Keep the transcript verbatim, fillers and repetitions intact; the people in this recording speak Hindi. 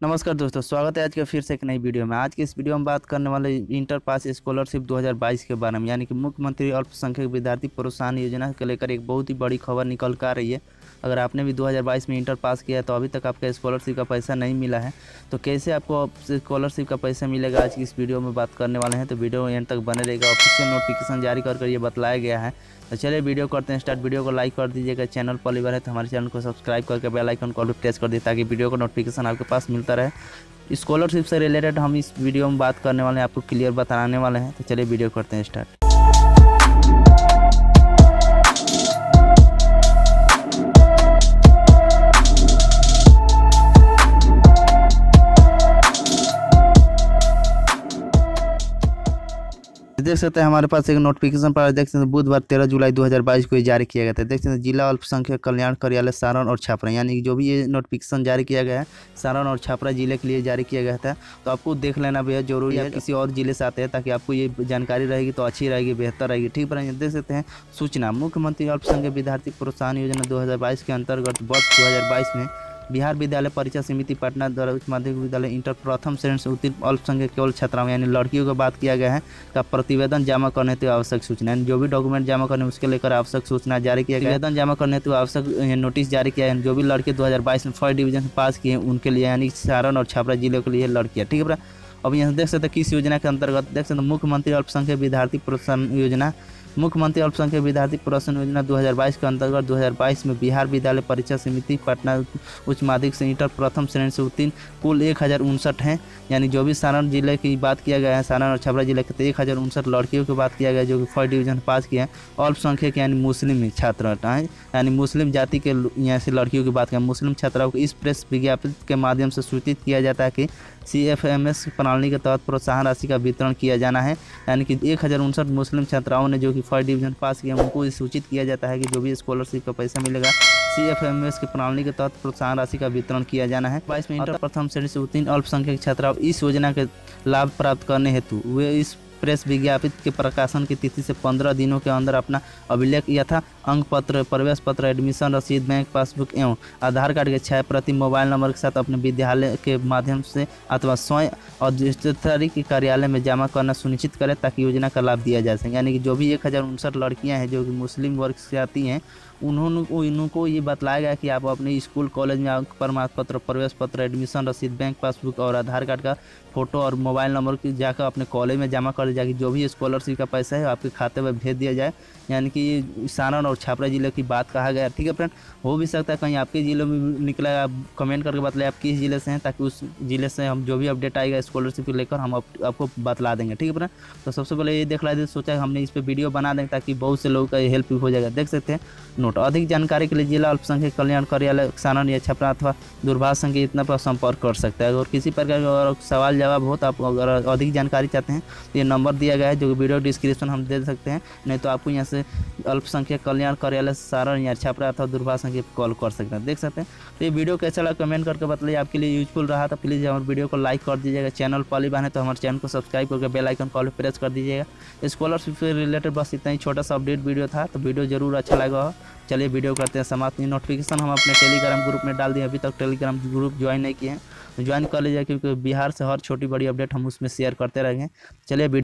नमस्कार दोस्तों, स्वागत है आज के फिर से एक नई वीडियो में। आज की इस वीडियो में बात करने वाले इंटर पास स्कॉलरशिप दो हज़ार बाईस के बारे में, यानी कि मुख्यमंत्री अल्पसंख्यक विद्यार्थी प्रोत्साहन योजना को लेकर एक बहुत ही बड़ी खबर निकल कर आ रही है। अगर आपने भी दो हज़ार बाईस में इंटर पास किया है तो अभी तक आपका स्कॉलरशिप का पैसा नहीं मिला है, तो कैसे आपको स्कॉलरशिप का पैसा मिलेगा आज की इस वीडियो में बात करने वाले हैं। तो वीडियो एंड तक बने रहेगा। ऑफिशियल नोटिफिकेशन जारी कर कर ये बतलाया गया है। तो चलिए वीडियो करते हैं स्टार्ट। वीडियो को लाइक कर दीजिएगा, चैनल पहली बार है तो हमारे चैनल को सब्सक्राइब करके बेल आइकन को प्रेस कर दीजिए ताकि वीडियो का नोटिफिकेशन आपके पास मिलता रहे। स्कॉलरशिप से रिलेटेड हम इस वीडियो में बात करने वाले हैं, आपको क्लियर बताने वाले हैं। तो चलिए वीडियो करते हैं स्टार्ट। देख सकते हैं हमारे पास एक नोटिफिकेशन पर देख सकते हैं बुधवार तेरह जुलाई दो हज़ार बाईस को ये जारी किया गया था। देख सकते हैं जिला अल्पसंख्यक कल्याण कार्यालय सारण और छपरा, यानी कि जो भी ये नोटिफिकेशन जारी किया गया है सारण और छपरा जिले के लिए जारी किया गया था। तो आपको देख लेना बेहद जरूरी है, किसी और जिले से आते हैं ताकि आपको ये जानकारी रहेगी तो अच्छी रहेगी, बेहतर रहेगी। ठीक है, देख सकते हैं सूचना मुख्यमंत्री अल्पसंख्यक विद्यार्थी प्रोत्साहन योजना दो हज़ार बाईस के अंतर्गत वर्ष दो हज़ार बाईस में बिहार विद्यालय परीक्षा समिति पटना द्वारा उच्च माध्यमिक विद्यालय इंटर प्रथम श्रेणी से उत्तीर्ण अल्पसंख्यक केवल छात्राओं यानी लड़कियों की बात किया गया है का प्रतिवेदन जमा करने हेतु आवश्यक सूचना, यानी जो भी डॉक्यूमेंट जमा करने उसके लेकर आवश्यक सूचना जारी किया गया। प्रतिवेदन जमा करने हेतु आवश्यक नोटिस जारी किया है। जो भी लड़के दो हज़ार बाईस में फर्स्ट डिवीजन पास किए उनके लिए, यानी सारण और छपरा जिले के लिए लड़कियाँ। ठीक है, अब यहाँ देख सकते हैं किस योजना के अंतर्गत देख सकते हैं मुख्यमंत्री अल्पसंख्यक विद्यार्थी प्रोत्साहन योजना मुख्यमंत्री अल्पसंख्यक विद्यार्थी प्रोत्साहन योजना दो हज़ार बाईस के अंतर्गत दो हज़ार बाईस में बिहार विद्यालय परीक्षा समिति पटना उच्च माध्यमिक से इंटर प्रथम श्रेणी से उत्तीर्ण कुल एक हज़ार उनसठ हैं, यानी जो भी सारण जिले की बात किया गया है, सारण और छपरा जिले के तो एक हज़ार उनसठ लड़कियों की बात किया गया जो कि फर्स्ट डिवीजन पास किए हैं। अल्पसंख्यक यानी मुस्लिम छात्र हैं, यानी मुस्लिम जाति के यहाँ से लड़कियों की बात करें, मुस्लिम छात्राओं को इस प्रेस विज्ञापन के माध्यम से सूचित किया जाता है कि सी एफ एम एस प्रणाली के तहत प्रोत्साहन राशि का वितरण किया जाना है। यानी कि एक हज़ार उनसठ मुस्लिम छात्राओं ने जो कि फर्स्ट डिवीजन पास किया उनको सूचित किया जाता है कि जो भी स्कॉलरशिप का पैसा मिलेगा सी एफ एम एस की प्रणाली के तहत प्रोत्साहन राशि का वितरण किया जाना है। बाईस में इंटर प्रथम श्रेणी से उत्तीर्ण अल्पसंख्यक छात्राओं इस योजना के लाभ प्राप्त करने हेतु वे इस प्रेस विज्ञापित के प्रकाशन की तिथि से पंद्रह दिनों के अंदर अपना अभिलेख यथा अंक पत्र, प्रवेश पत्र, एडमिशन रसीद, बैंक पासबुक एवं आधार कार्ड के छह प्रति मोबाइल नंबर के साथ अपने विद्यालय के माध्यम से अथवा स्वयं अधिकारी के कार्यालय में जमा करना सुनिश्चित करें ताकि योजना का लाभ दिया जा सके। यानी कि जो भी एक हज़ार उनसठ लड़कियाँ हैं जो कि मुस्लिम वर्ग से आती हैं उन्होंने इनको ये बतलाया गया कि आप अपने स्कूल कॉलेज में अंक प्रमाण पत्र, प्रवेश पत्र, एडमिशन रसीद, बैंक पासबुक और आधार कार्ड का फोटो और मोबाइल नंबर की जाकर अपने कॉलेज में जमा कर जाएगी। जो भी स्कॉलरशिप का पैसा है आपके खाते में भेज दिया जाए। यानी कि सारण और छपरा जिले की बात कहा गया। ठीक है फ्रेंड, हो भी सकता है कहीं आपके ज़िले में निकला, आप कमेंट करके बतलाएं आप किस ज़िले से हैं ताकि उस ज़िले से हम जो भी अपडेट आएगा स्कॉलरशिप को लेकर हम आप, आपको बतला देंगे। ठीक है फ्रेंड, तो सबसे पहले ये देख ला सोचा हमने इस पर वीडियो बना देंगे ताकि बहुत से लोगों का हेल्प हो जाएगा। देख सकते हैं नोट, अधिक जानकारी के लिए जिला अल्पसंख्यक कल्याण कार्यालय सारण या छपरा अथवा दूरभाष संख्या इतना पर संपर्क कर सकता है। और किसी प्रकार का सवाल जवाब हो तो आप अगर अधिक जानकारी चाहते हैं तो ये नंबर दिया गया है जो कि वीडियो डिस्क्रिप्शन हम दे सकते हैं, नहीं तो आपको यहाँ से अल्पसंख्यक कल्याण कार्यालय सारण या छपरा अथवा दूरभाष संख्या कॉल कर सकते हैं। देख सकते हैं। तो ये वीडियो कैसा लगा कमेंट करके बताइए, आपके लिए यूजफुल रहा तो प्लीज़ हमारे वीडियो को लाइक कर दीजिएगा। चैनल पहली बार है तो हमारे चैनल को सब्सक्राइब करके बेल आइकन कॉल प्रेस कर दीजिएगा। स्कॉलरशिप से रिलेटेड बस इतना ही छोटा सा अपडेट वीडियो था, तो वीडियो जरूर अच्छा लगा। चलिए वीडियो करते हैं समाप्त। नोटिफिकेशन हम अपने टेलीग्राम ग्रुप में डाल दिए, अभी तक टेलीग्राम ग्रुप ज्वाइन नहीं किए हैं तो ज्वाइन कर लीजिए, क्योंकि बिहार से हर छोटी बड़ी अपडेट हम उसमें शेयर करते रहेंगे। चलिए